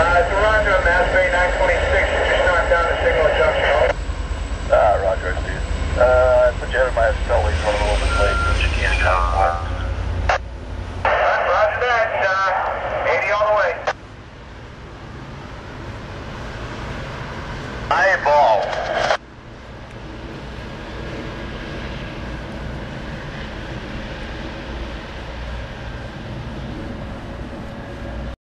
Roger, Mass Bay 926, just knocked down the signal at junction. Roger, Steve. Put you out of my Scully's running a little bit late, but you can't count. Roger that, 80 all the way. Highball.